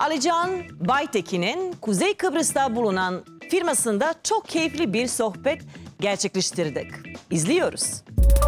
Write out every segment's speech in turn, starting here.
Alican Baytekin'in Kuzey Kıbrıs'ta bulunan firmasında çok keyifli bir sohbet gerçekleştirdik. İzliyoruz.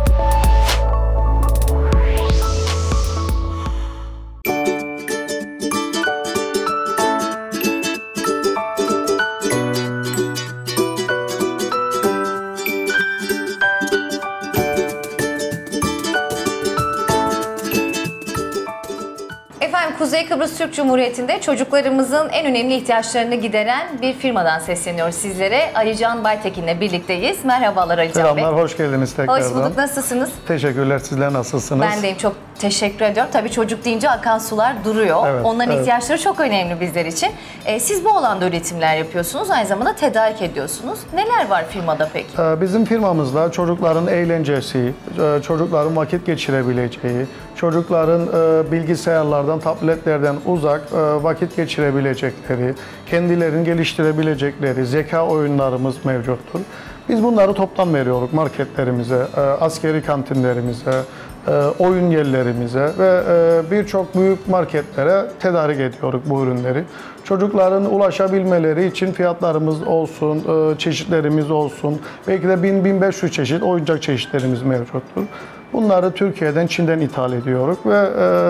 Kuzey Kıbrıs Türk Cumhuriyeti'nde çocuklarımızın en önemli ihtiyaçlarını gideren bir firmadan sesleniyoruz sizlere. Alican Baytekin'le birlikteyiz. Merhabalar Alican Bey. Selamlar, hoş geldiniz tekrardan. Hoş bulduk, nasılsınız? Teşekkürler, sizler nasılsınız? Ben deyim, çok teşekkür ediyorum. Tabii çocuk deyince akan sular duruyor. Evet, onların ihtiyaçları çok önemli bizler için. Siz bu alanda üretimler yapıyorsunuz, aynı zamanda tedarik ediyorsunuz. Neler var firmada peki? Bizim firmamızda çocukların eğlencesi, çocukların vakit geçirebileceği, çocukların bilgisayarlardan, tabletlerden uzak vakit geçirebilecekleri, kendilerini geliştirebilecekleri zeka oyunlarımız mevcuttur. Biz bunları toptan veriyoruz marketlerimize, askeri kantinlerimize, oyun yerlerimize ve birçok büyük marketlere tedarik ediyoruz bu ürünleri. Çocukların ulaşabilmeleri için fiyatlarımız olsun, çeşitlerimiz olsun, belki de 1000-1500 çeşit oyuncak çeşitlerimiz mevcuttur. Bunları Türkiye'den, Çin'den ithal ediyoruz ve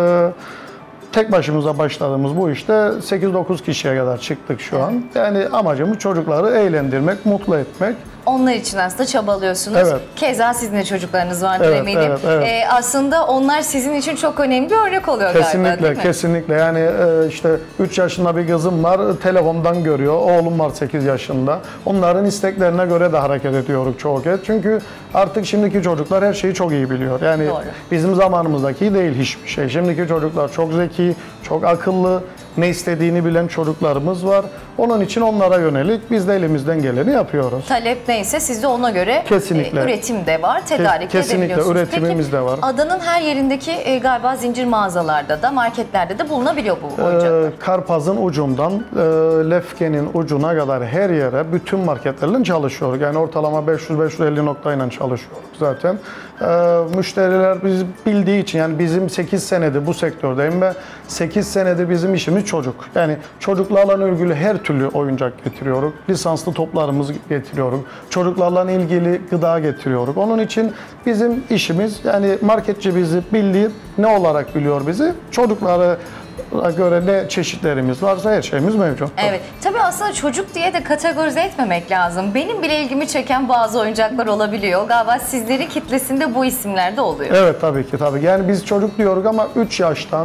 tek başımıza başladığımız bu işte 8-9 kişiye kadar çıktık şu an. Yani amacımız çocukları eğlendirmek, mutlu etmek. Onlar için aslında çabalıyorsunuz. Evet. Keza sizin de çocuklarınız vardır Evet, eminim. evet. Aslında onlar sizin için çok önemli bir örnek oluyor Kesinlikle, galiba, değil mi? kesinlikle. Yani işte 3 yaşında bir kızım var, telefondan görüyor. Oğlum var 8 yaşında. Onların isteklerine göre de hareket ediyoruz çoğu kez. Çünkü artık şimdiki çocuklar her şeyi çok iyi biliyor. Yani Doğru. bizim zamanımızdaki değil hiçbir şey. Şimdiki çocuklar çok zeki, çok akıllı, ne istediğini bilen çocuklarımız var. Onun için onlara yönelik biz de elimizden geleni yapıyoruz. Talep neyse sizde ona göre üretim de var, tedarik kesinlikle edebiliyorsunuz. üretimimiz Peki, de var. adanın her yerindeki galiba zincir mağazalarda da, marketlerde de bulunabiliyor bu oyuncaklar. Karpaz'ın ucundan Lefke'nin ucuna kadar her yere bütün marketlerle çalışıyoruz. Yani ortalama 500-550 noktayla çalışıyoruz zaten. Müşteriler bizi bildiği için, yani bizim 8 senedir bu sektördeyim ve 8 senedir bizim işimiz çocuk. Yani çocuklarla ilgili her türlü oyuncak getiriyoruz. Lisanslı toplarımızı getiriyoruz. Çocuklarla ilgili gıda getiriyoruz. Onun için bizim işimiz, yani marketçi bizi bildiği, ne olarak biliyor bizi? Çocukları göre ne çeşitlerimiz varsa her şeyimiz mevcut. Evet. Tabii aslında çocuk diye de kategorize etmemek lazım. Benim bile ilgimi çeken bazı oyuncaklar olabiliyor. Galiba sizlerin kitlesinde bu isimler de oluyor. Evet, tabii ki. Tabii. Yani biz çocuk diyoruz ama 3 yaştan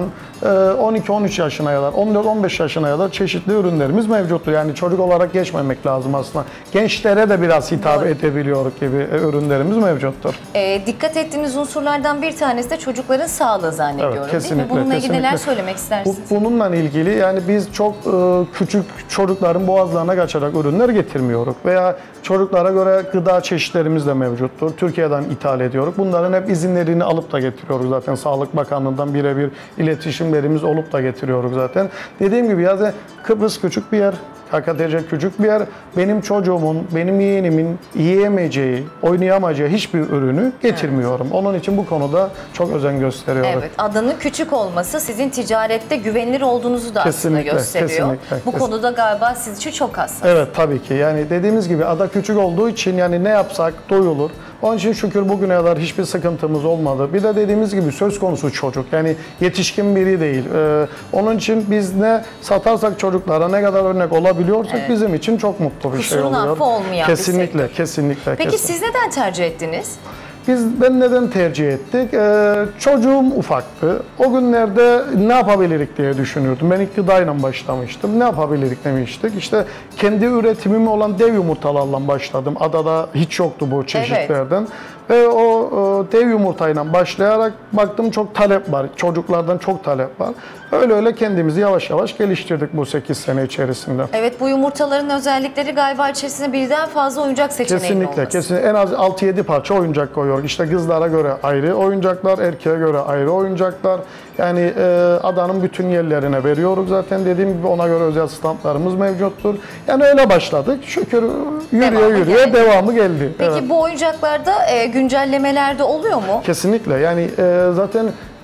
12-13 yaşına kadar, 14-15 yaşına kadar çeşitli ürünlerimiz mevcuttur. Yani çocuk olarak geçmemek lazım aslında. Gençlere de biraz hitap edebiliyoruz gibi ürünlerimiz mevcuttur. Dikkat ettiğiniz unsurlardan bir tanesi de çocukların sağlığı zannediyorum. Evet, kesinlikle, değil mi? Bununla ilgili kesinlikle. neler söylemek istersiniz? Bununla ilgili yani biz çok küçük çocukların boğazlarına kaçarak ürünler getirmiyoruz. Veya çocuklara göre gıda çeşitlerimiz de mevcuttur. Türkiye'den ithal ediyoruz. Bunların hep izinlerini alıp da getiriyoruz zaten. Sağlık Bakanlığı'ndan birebir iletişimlerimiz olup da getiriyoruz zaten. Dediğim gibi yani Kıbrıs küçük bir yer. KKTC küçük bir yer. Benim çocuğumun, benim yeğenimin yiyemeyeceği, oynayamayacağı hiçbir ürünü getirmiyorum. Onun için bu konuda çok özen gösteriyorum. Evet, adanın küçük olması sizin ticarette güvenilir olduğunuzu da aslında gösteriyor. Bu konuda galiba siz için çok hassas. Evet, tabii ki. Yani dediğimiz gibi ada küçük olduğu için yani ne yapsak doyulur. Onun için şükür bugüne kadar hiçbir sıkıntımız olmadı. Bir de dediğimiz gibi söz konusu çocuk. Yani yetişkin biri değil. Onun için biz ne satarsak çocuklara ne kadar örnek olabiliyorsak bizim için çok mutlu bir şey oluyor. Kusurun affı olmayan kesinlikle, bir sektör. kesinlikle. Peki siz neden tercih ettiniz? Ben neden tercih ettik? Çocuğum ufaktı. O günlerde ne yapabilirik diye düşünürdüm. Ben ilk gıdayla başlamıştım. Ne yapabilirik demiştik. İşte kendi üretimim olan dev yumurtalarla başladım. Adada hiç yoktu bu çeşitlerden. Evet. Ve o dev yumurtayla başlayarak baktım çok talep var. Çocuklardan çok talep var. Öyle kendimizi yavaş yavaş geliştirdik bu 8 sene içerisinde. Evet, bu yumurtaların özellikleri galiba içerisinde birden fazla oyuncak seçeneğinin olması. Kesinlikle. En az 6-7 parça oyuncak koyuyoruz. İşte kızlara göre ayrı oyuncaklar, erkeğe göre ayrı oyuncaklar. Yani adanın bütün yerlerine veriyoruz zaten. Dediğim gibi ona göre özel standlarımız mevcuttur. Yani öyle başladık. Şükür yürüye devamı geldi. Peki bu oyuncaklarda güncellemeler de oluyor mu? Kesinlikle. Yani zaten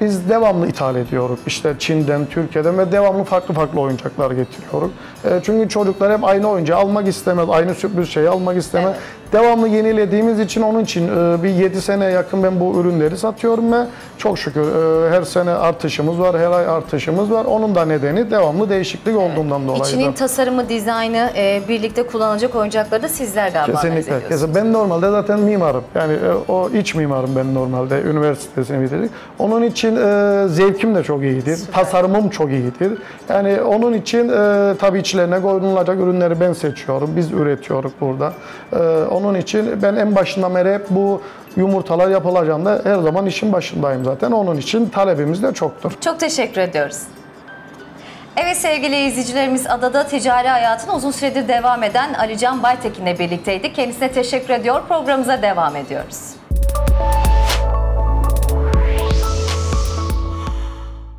biz devamlı ithal ediyoruz. İşte Çin'den, Türkiye'den ve devamlı farklı oyuncaklar getiriyoruz. Çünkü çocuklar hep aynı oyuncağı almak istemez, aynı sürpriz şeyi almak istemez. Evet. Devamlı yenilediğimiz için onun için bir 7 seneye yakın ben bu ürünleri satıyorum ve çok şükür her sene artışımız var, her ay artışımız var. Onun da nedeni devamlı değişiklik olduğundan dolayı. İçinin tasarımı, dizaynı, birlikte kullanılacak oyuncakları da sizler galiba Kesinlikle. Ben normalde zaten mimarım. Yani o iç mimarım ben normalde. Üniversitesini bitirdik. Onun için zevkim de çok iyidir. Süper. Tasarımım çok iyidir. Yani onun için tabii içlerine koyulacak ürünleri ben seçiyorum. Biz üretiyoruz burada. Onun için ben en başından beri hep bu yumurtalar yapılacağında her zaman işin başındayım zaten. Onun için talebimiz de çoktur. Çok teşekkür ediyoruz. Evet sevgili izleyicilerimiz, adada ticari hayatına uzun süredir devam eden Ali Can Baytekin'le birlikteydik. Kendisine teşekkür ediyor. Programımıza devam ediyoruz.